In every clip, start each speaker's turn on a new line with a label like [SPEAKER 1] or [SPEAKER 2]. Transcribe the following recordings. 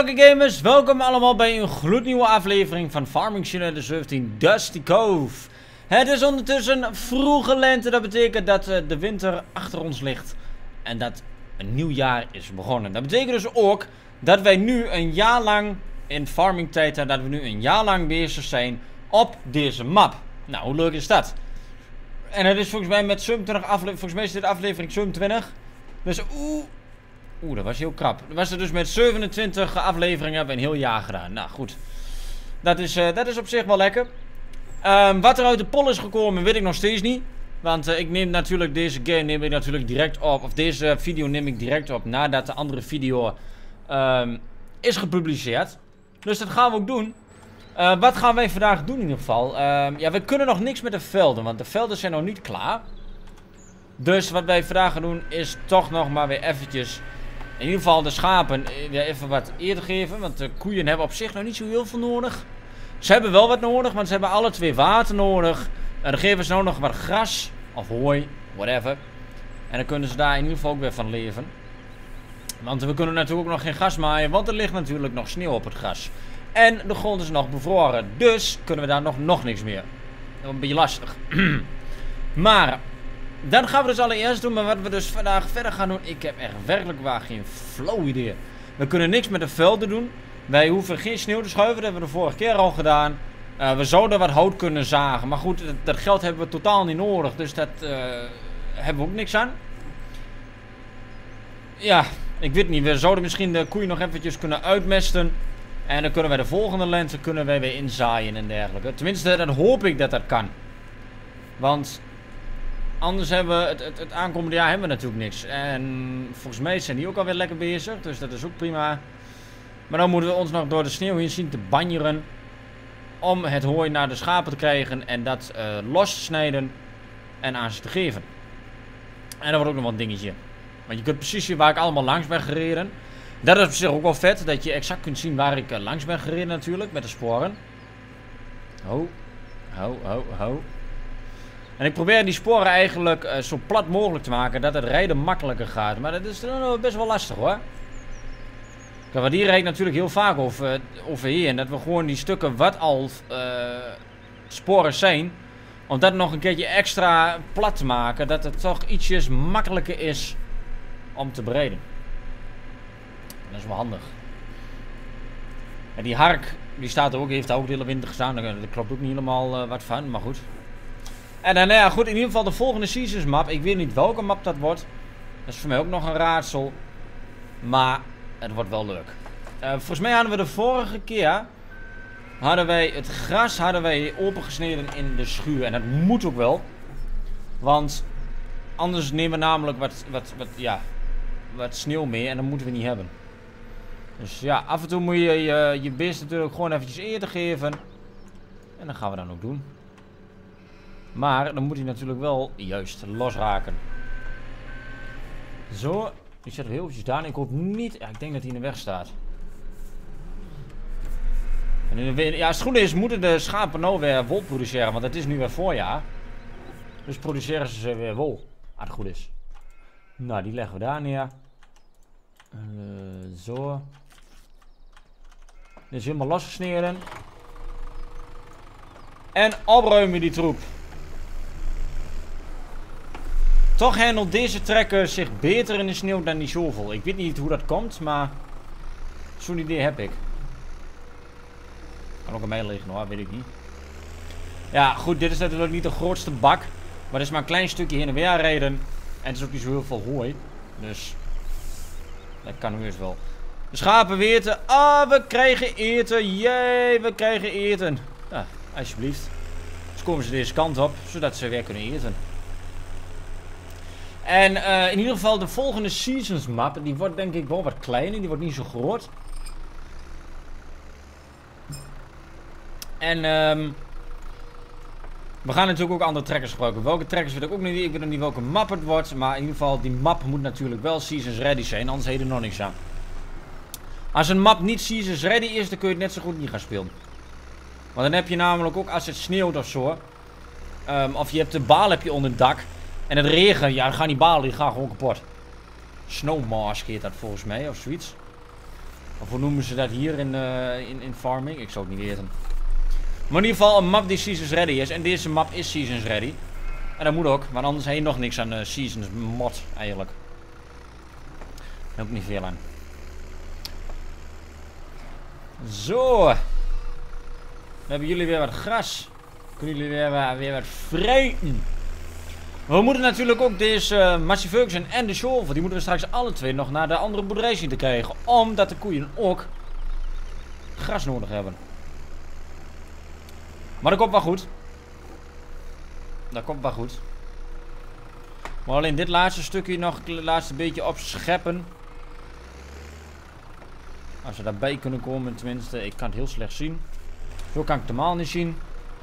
[SPEAKER 1] Hallo gamers, welkom allemaal bij een gloednieuwe aflevering van Farming Simulator 17 Dusty Cove. Het is ondertussen vroege lente, dat betekent dat de winter achter ons ligt en dat een nieuw jaar is begonnen. Dat betekent dus ook dat wij nu een jaar lang in farming tijd hebben, dat we nu een jaar lang bezig zijn op deze map. Nou, hoe leuk is dat? En het is volgens mij met 27 afleveringen, volgens mij is dit aflevering 27. Dus Oeh, dat was heel krap. Dat was er dus met 27 afleveringen hebben we een heel jaar gedaan. Nou goed. Dat is op zich wel lekker. Wat er uit de poll is gekomen weet ik nog steeds niet. Want ik neem natuurlijk deze game direct op. Of deze video neem ik direct op nadat de andere video is gepubliceerd. Dus dat gaan we ook doen. Wat gaan wij vandaag doen in ieder geval? Ja, we kunnen nog niks met de velden. Want de velden zijn nog niet klaar. Dus wat wij vandaag gaan doen is toch nog maar weer eventjes... In ieder geval de schapen weer even wat eten geven. Want de koeien hebben op zich nog niet zo heel veel nodig. Ze hebben wel wat nodig, want ze hebben alle twee water nodig. Dan geven ze nou nog wat gras. Of hooi, whatever. En dan kunnen ze daar in ieder geval ook weer van leven. Want we kunnen natuurlijk ook nog geen gras maaien. Want er ligt natuurlijk nog sneeuw op het gras. En de grond is nog bevroren. Dus kunnen we daar nog niks meer. Een beetje lastig. Maar... Dan gaan we dus allereerst doen, maar wat we dus vandaag verder gaan doen, ik heb echt werkelijk waar geen flauw idee. We kunnen niks met de velden doen. Wij hoeven geen sneeuw te schuiven, dat hebben we de vorige keer al gedaan. We zouden wat hout kunnen zagen, maar goed, dat geld hebben we totaal niet nodig, dus dat hebben we ook niks aan. Ja, ik weet niet, we zouden misschien de koeien nog eventjes kunnen uitmesten. En dan kunnen wij de volgende lente weer inzaaien en dergelijke. Tenminste, dat hoop ik dat dat kan. Want... Anders hebben we het aankomende jaar hebben we natuurlijk niks. En volgens mij zijn die ook alweer lekker bezig. Dus dat is ook prima. Maar dan moeten we ons nog door de sneeuw heen zien te banjeren. Om het hooi naar de schapen te krijgen. En dat los te snijden. En aan ze te geven. En dat wordt ook nog wel een dingetje. Want je kunt precies zien waar ik allemaal langs ben gereden. Dat is op zich ook wel vet. Dat je exact kunt zien waar ik langs ben gereden natuurlijk. Met de sporen. Ho. Ho, ho, ho. En ik probeer die sporen eigenlijk zo plat mogelijk te maken, dat het rijden makkelijker gaat. Maar dat is best wel lastig hoor. Kijk, want die rijdt natuurlijk heel vaak overheen. Dat we gewoon die stukken wat al sporen zijn, om dat nog een keertje extra plat te maken. Dat het toch ietsjes makkelijker is om te bereiden. Dat is wel handig. En die hark, die staat er ook, heeft daar ook de hele winter gestaan. Daar klopt ook niet helemaal wat van, maar goed. En dan, nou ja, goed, in ieder geval de volgende Seasons map. Ik weet niet welke map dat wordt. Dat is voor mij ook nog een raadsel. Maar het wordt wel leuk. Volgens mij hadden we de vorige keer... Hadden wij het gras opengesneden in de schuur. En dat moet ook wel. Want anders nemen we namelijk wat sneeuw mee. En dat moeten we niet hebben. Dus ja, af en toe moet je je beest natuurlijk gewoon eventjes eten geven. En dat gaan we dan ook doen. Maar dan moet hij natuurlijk wel juist losraken. Zo. Ik zet er heel eventjes daar. Ik hoop niet... Ja, ik denk dat hij in de weg staat. En ja, als het goed is moeten de schapen nou weer wol produceren. Want het is nu weer voorjaar. Dus produceren ze weer wol. Als het goed is. Nou, die leggen we daar neer. Zo. Dit is helemaal losgesneden. En opruimen die troep. Toch handelt deze trekker zich beter in de sneeuw dan die shovel. Ik weet niet hoe dat komt, maar zo'n idee heb ik. Kan ook aan mij liggen hoor, weet ik niet. Ja, goed, dit is natuurlijk niet de grootste bak. Maar het is maar een klein stukje heen en weer rijden. En het is ook niet zo heel veel hooi. Dus dat kan nu eens wel. De schapen weten. Ah, we krijgen eten. Jee, we krijgen eten. Ja, alsjeblieft. Dus komen ze deze kant op, zodat ze weer kunnen eten. En in ieder geval de volgende Seasons map, die wordt denk ik wel wat kleiner, die wordt niet zo groot. En we gaan natuurlijk ook andere trekkers gebruiken. Welke trekkers weet ik ook niet, ik weet nog niet welke map het wordt. Maar in ieder geval, die map moet natuurlijk wel Seasons ready zijn, anders heet er nog niks aan. Als een map niet Seasons ready is, dan kun je het net zo goed niet gaan spelen. Want dan heb je namelijk ook als het sneeuwt of zo. Of je hebt de baal heb je onder het dak. En het regen, ja, dan gaan die balen, die gaan gewoon kapot. Snowmask heet dat volgens mij, of zoiets. Of hoe noemen ze dat hier in farming? Ik zou het niet weten. Maar in ieder geval een map die Seasons Ready is. En deze map is Seasons Ready. En dat moet ook, want anders heb je nog niks aan Seasons mod eigenlijk. Ook niet veel aan. Zo. Dan hebben jullie weer wat gras. Kunnen jullie weer wat vreten. We moeten natuurlijk ook deze Massey Ferguson en de Shovel, die moeten we straks alle twee nog naar de andere boerderij zien te krijgen. Omdat de koeien ook gras nodig hebben. Maar dat komt wel goed. Dat komt wel goed. Maar alleen dit laatste stukje nog het laatste beetje opscheppen. Als we daarbij kunnen komen tenminste. Ik kan het heel slecht zien. Zo kan ik het helemaal niet zien.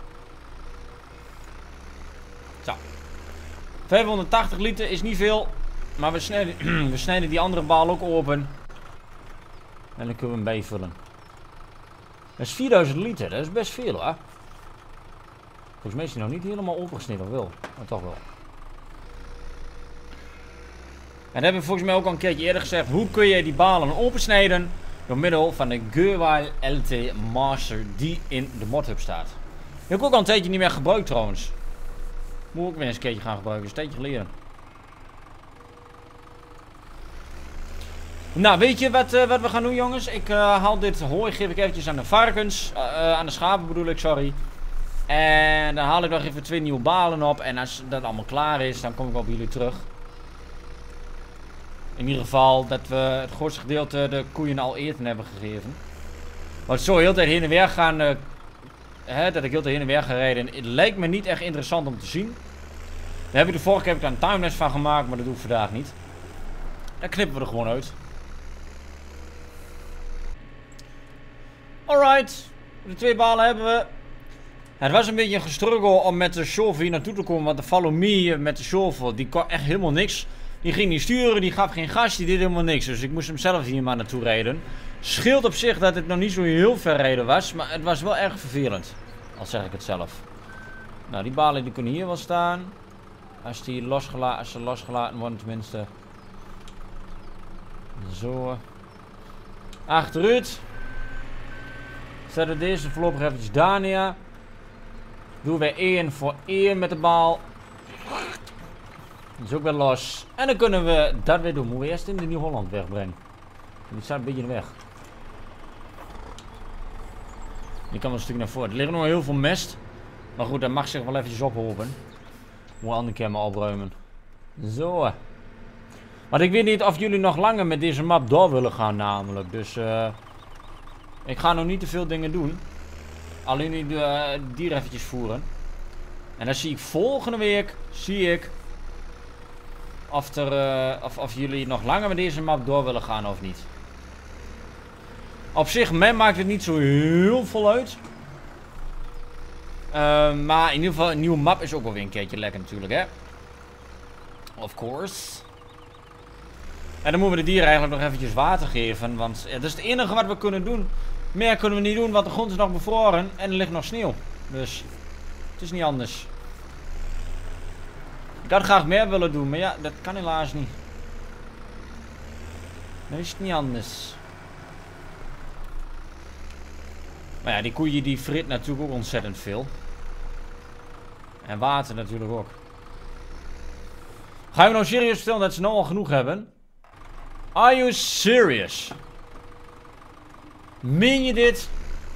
[SPEAKER 1] Zo. 580 liter is niet veel. Maar we snijden die andere baal ook open. En dan kunnen we hem bijvullen. Dat is 4000 liter. Dat is best veel hoor. Volgens mij is hij nog niet helemaal opengesneden, of wel? Maar toch wel. En dat hebben we volgens mij ook al een keertje eerder gezegd. Hoe kun je die balen opensnijden? Door middel van de Gerwile LT Master die in de modhub staat. Die heb ik ook al een tijdje niet meer gebruikt trouwens. Moet ik ook weer eens een keertje gaan gebruiken. Dat is een tijdje geleden. Nou, weet je wat we gaan doen jongens? Ik haal dit hooi, geef ik eventjes aan de varkens. Aan de schapen bedoel ik, sorry. En dan haal ik nog even 2 nieuwe balen op. En als dat allemaal klaar is, dan kom ik op jullie terug. In ieder geval dat we het grootste gedeelte de koeien al eten hebben gegeven. Want zo heel de tijd heen en weer gaan, dat ik heel de tijd heen en weer ga rijden, het lijkt me niet echt interessant om te zien. Daar heb ik de vorige keer een timelapse van gemaakt, maar dat doe ik vandaag niet. Dan knippen we er gewoon uit. Alright, de 2 balen hebben we. Het was een beetje een gestruggle om met de shovel hier naartoe te komen, want de Follow Me met de shovel, die kon echt helemaal niks. Die ging niet sturen, die gaf geen gas, die deed helemaal niks. Dus ik moest hem zelf hier maar naartoe rijden. Scheelt op zich dat het nog niet zo heel ver rijden was, maar het was wel erg vervelend. Al zeg ik het zelf. Nou, die balen die kunnen hier wel staan. Als ze losgelaten worden tenminste. Zo. Achteruit. Zetten deze voorlopig eventjes daar neer. Doen we 1 voor 1 met de baal. Dat is ook weer los. En dan kunnen we dat weer doen. Moeten we eerst in de Nieuw-Holland wegbrengen. Die staat een beetje in de weg. Die kan wel een stuk naar voren. Er ligt nog heel veel mest. Maar goed, dat mag zich wel eventjes ophopen. Moet een andere keer maar opruimen. Zo. Want ik weet niet of jullie nog langer met deze map door willen gaan namelijk. Dus ik ga nog niet te veel dingen doen. Alleen die dieren eventjes voeren. En dan zie ik volgende week of jullie nog langer met deze map door willen gaan of niet. Op zich, mij maakt het niet zo heel veel uit. Maar in ieder geval, een nieuwe map is ook wel weer een keertje lekker natuurlijk, hè. Of course. En dan moeten we de dieren eigenlijk nog eventjes water geven. Want ja, dat is het enige wat we kunnen doen. Meer kunnen we niet doen, want de grond is nog bevroren. En er ligt nog sneeuw. Dus, het is niet anders. Ik had graag meer willen doen, maar ja, dat kan helaas niet. Dan is het niet anders. Maar ja, die koeien die fritten natuurlijk ook ontzettend veel. En water natuurlijk ook. Ga je nou serieus vertellen dat ze nou al genoeg hebben? Are you serious? Meen je dit?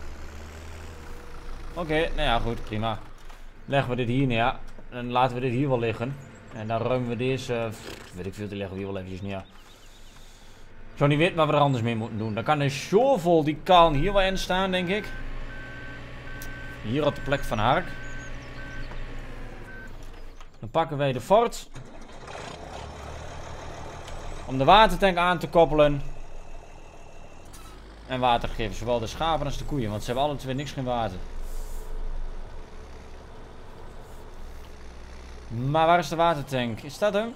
[SPEAKER 1] Oké, nou ja, goed, prima. Leggen we dit hier neer. Dan laten we dit hier wel liggen. En dan ruimen we deze, weet ik veel, die leggen we hier wel eventjes neer. Ik zou niet weten wat we er anders mee moeten doen. Dan kan de shovel, die kan hier wel in staan, denk ik. Hier op de plek van Hark. Dan pakken wij de fort. Om de watertank aan te koppelen. En water geven, zowel de schapen als de koeien. Want ze hebben alle twee niks geen water. Maar waar is de watertank? Is dat hem?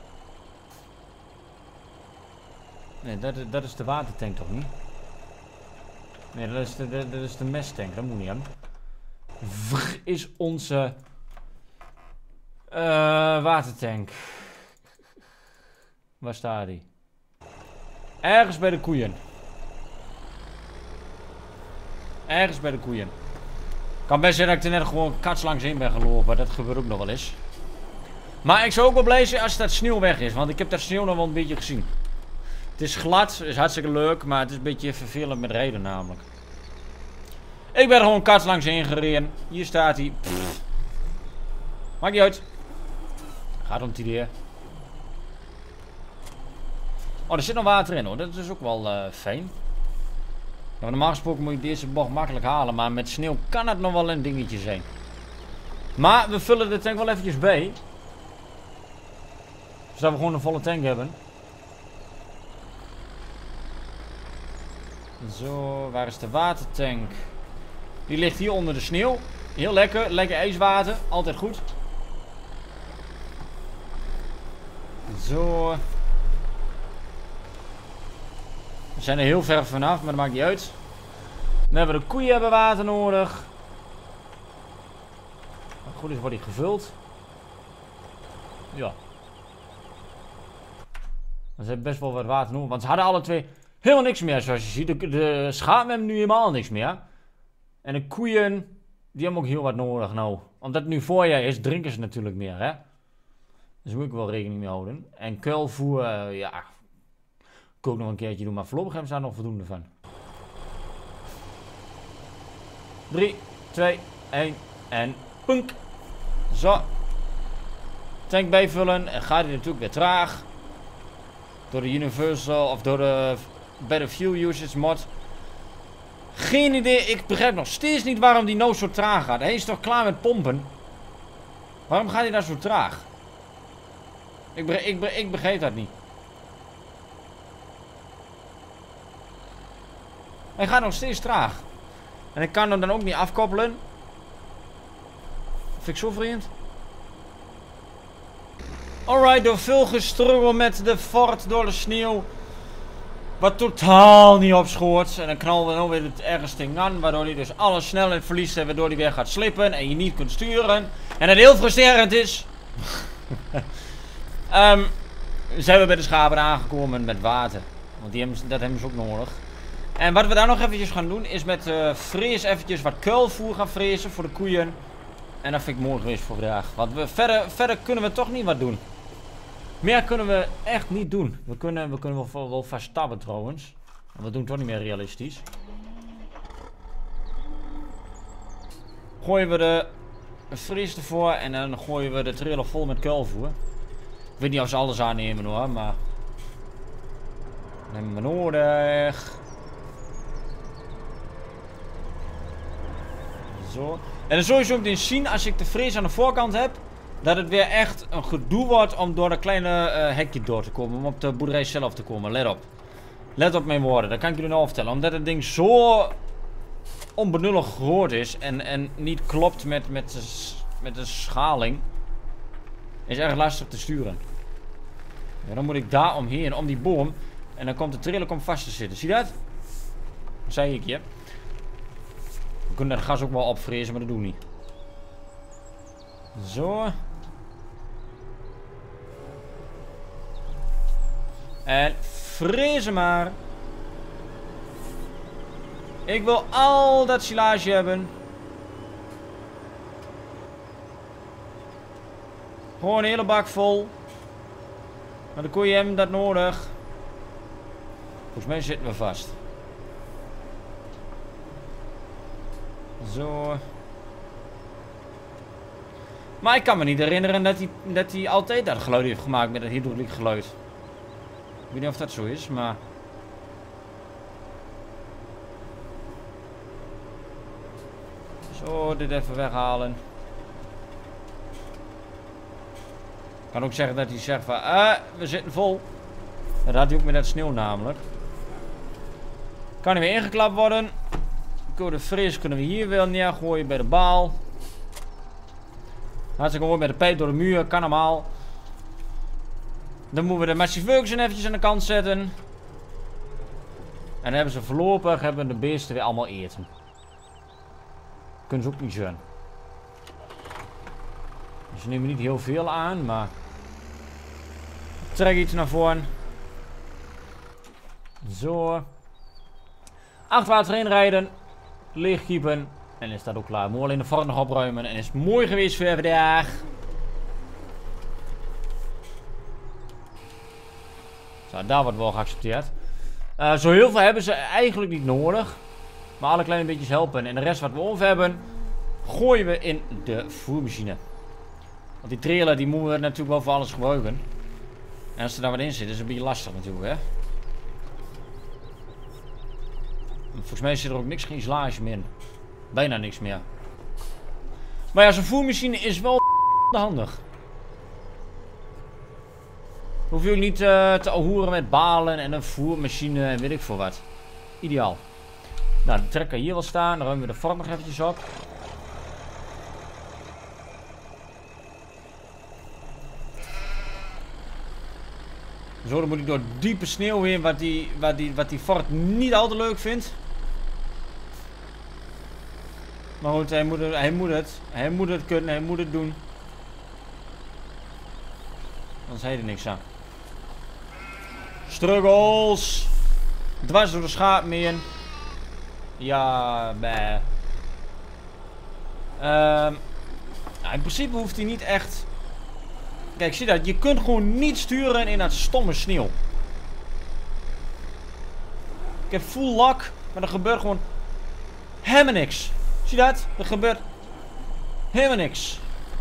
[SPEAKER 1] Nee, dat is de watertank toch niet? Nee, dat is de mesttank. Dat moet niet hem. Is onze watertank. Waar staat die? Ergens bij de koeien. Ergens bij de koeien. Kan best zijn dat ik er net gewoon kats langs in ben gelopen. Dat gebeurt ook nog wel eens. Maar ik zou ook wel blij zijn als dat sneeuw weg is. Want ik heb dat sneeuw nog wel een beetje gezien. Het is glad, is hartstikke leuk. Maar het is een beetje vervelend met rijden namelijk. Ik ben er gewoon kats langs in gereden. Hier staat hij. Maakt niet uit. Gaat om het idee. Oh, er zit nog water in hoor. Dat is ook wel fijn. Ja, normaal gesproken moet je deze bocht makkelijk halen. Maar met sneeuw kan het nog wel een dingetje zijn. Maar we vullen de tank wel eventjes bij. Zodat we gewoon een volle tank hebben. Zo, waar is de watertank? Die ligt hier onder de sneeuw. Heel lekker, lekker ijswater. Altijd goed. Zo. We zijn er heel ver vanaf, maar dat maakt niet uit. Dan hebben we de koeien hebben water nodig. Als het goed is wordt die gevuld. Ja. Ze hebben best wel wat water nodig, want ze hadden alle twee helemaal niks meer zoals je ziet. De schapen hebben nu helemaal niks meer. En de koeien, die hebben ook heel wat nodig nou. Omdat het nu voorjaar is, drinken ze natuurlijk meer hè. Dus daar moet ik wel rekening mee houden. En kuilvoer, ja, ik ook nog een keertje doen, maar voorlopig hebben ze daar nog voldoende van. 3, 2, 1 en punk. Zo. Tank bijvullen en gaat hij natuurlijk weer traag. Door de Universal of door de Better Fuel Usage mod. Geen idee, ik begrijp nog steeds niet waarom die nou zo traag gaat. Hij is toch klaar met pompen? Waarom gaat hij daar zo traag? Ik begrijp dat niet. Hij gaat nog steeds traag. En ik kan hem dan ook niet afkoppelen. Vind ik zo vreemd. Alright, door veel gestruggel met de Ford door de sneeuw. Wat totaal niet opschoort. En dan knallen we nou weer het ergens ding aan. Waardoor hij dus alle snelheid verliest. En waardoor hij weer gaat slippen. En je niet kunt sturen. En het heel frustrerend is. Zijn we bij de schapen aangekomen met water. Want dat hebben ze ook nodig. En wat we daar nog eventjes gaan doen. Is met vrees eventjes wat kuilvoer gaan vrezen voor de koeien. En dat vind ik mooi geweest voor vandaag. Want verder kunnen we toch niet wat doen. Meer kunnen we echt niet doen. We kunnen wel vast tabben trouwens. Maar we doen het toch niet meer realistisch. Gooien we de vries ervoor en dan gooien we de trailer vol met kuilvoer. Ik weet niet of ze alles aannemen hoor, maar... Dat hebben we nodig. Zo. En dan zul je zo meteen zien als ik de vrees aan de voorkant heb. Dat het weer echt een gedoe wordt om door dat kleine hekje door te komen. Om op de boerderij zelf te komen. Let op. Let op mijn woorden. Dat kan ik jullie nou vertellen. Omdat het ding zo onbenullig groot is. En niet klopt met de schaling. Is erg lastig te sturen. Ja, dan moet ik daar omheen. Om die boom. En dan komt de trailer vast te zitten. Zie je dat? Dat zei ik je. We kunnen dat gas ook wel opvrezen. Maar dat doen we niet. Zo. En vrezen maar. Ik wil al dat silage hebben. Gewoon een hele bak vol. Maar de koeien hebben dat nodig. Volgens mij zitten we vast. Zo. Maar ik kan me niet herinneren dat hij altijd dat geluid heeft gemaakt met het hydrauliek geluid. Ik weet niet of dat zo is, maar... Zo, dit even weghalen. Ik kan ook zeggen dat hij zegt van... we zitten vol. Dat had hij ook met dat sneeuw namelijk. Kan hij weer ingeklapt worden. De fris kunnen we hier weer neergooien bij de baal. Hartstikke mooi met de pijp door de muur. Kan normaal. Dan moeten we de Massive Ferguson eventjes aan de kant zetten. En dan hebben ze voorlopig hebben de beesten weer allemaal eten. Kunnen ze ook niet zijn. Ze nemen niet heel veel aan, maar... Ik trek iets naar voren. Zo. 8 water heen rijden. leegkiepen. En is dat ook klaar. Moet alleen de vork nog opruimen. En is het mooi geweest voor vandaag. Zo, daar wordt wel geaccepteerd. Zo heel veel hebben ze eigenlijk niet nodig. Maar alle kleine beetjes helpen. En de rest wat we over hebben, gooien we in de voermachine. Want die trailer die moeten we natuurlijk wel voor alles gebruiken. En als er daar wat in zit, is het een beetje lastig natuurlijk, hè. Volgens mij zit er ook geen slage meer in. Bijna niks meer. Maar ja, zo'n voermachine is wel handig. Hoef je ook niet te ahoeren met balen en een voermachine en weet ik veel wat. Ideaal. Nou, de trekker hier wel staan. Dan ruimen we de vork nog eventjes op. Zo, dan moet ik door diepe sneeuw heen, wat die vork niet al te leuk vindt. Maar goed, hij moet het kunnen, hij moet het doen. Anders heeft er niks aan. Struggles! Dwars door de schaap heen. Ja, bah. In principe hoeft hij niet echt... Kijk, zie dat? Je kunt gewoon niet sturen in dat stomme sneeuw. Ik heb full lock, maar er gebeurt gewoon helemaal niks. Zie dat? Er gebeurt helemaal niks.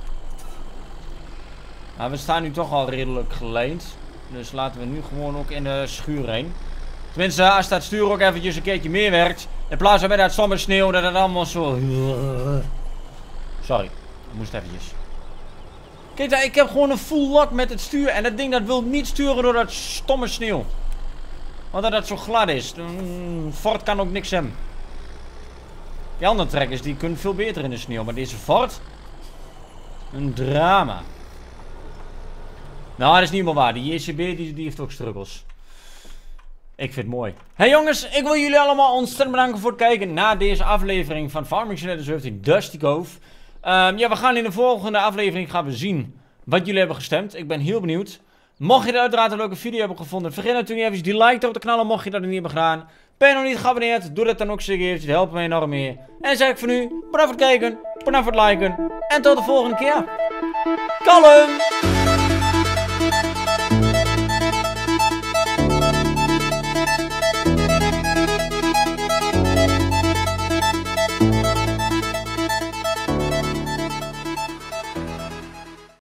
[SPEAKER 1] Nou, we staan nu toch al redelijk geleend. Dus laten we nu gewoon ook in de schuur heen. Tenminste, als dat stuur ook eventjes een keertje meer werkt. In plaats van bij dat stomme sneeuw, dat het allemaal zo... Sorry, dat moest eventjes. Kijk daar, ik heb gewoon een full lock met het stuur. En dat ding dat wil niet sturen door dat stomme sneeuw. Want dat zo glad is. Ford kan ook niks hebben. Die andere trekkers die kunnen veel beter in de sneeuw. Maar deze Ford... Een drama. Nou, dat is niet meer waar. Die JCB die heeft ook struggles. Ik vind het mooi. Hey jongens, ik wil jullie allemaal ontzettend bedanken voor het kijken naar deze aflevering van Farming Simulator 17 Dusty Cove. Ja, we gaan in de volgende aflevering gaan we zien wat jullie hebben gestemd. Ik ben heel benieuwd. Mocht je het uiteraard een leuke video hebben gevonden, vergeet natuurlijk niet even die like erop te knallen mocht je dat nog niet hebben gedaan. Ben je nog niet geabonneerd, doe dat dan ook zeker eventjes, dat helpt mij enorm mee. En dan zeg ik voor nu, bedankt voor het kijken, bedankt voor het liken en tot de volgende keer. Kalm!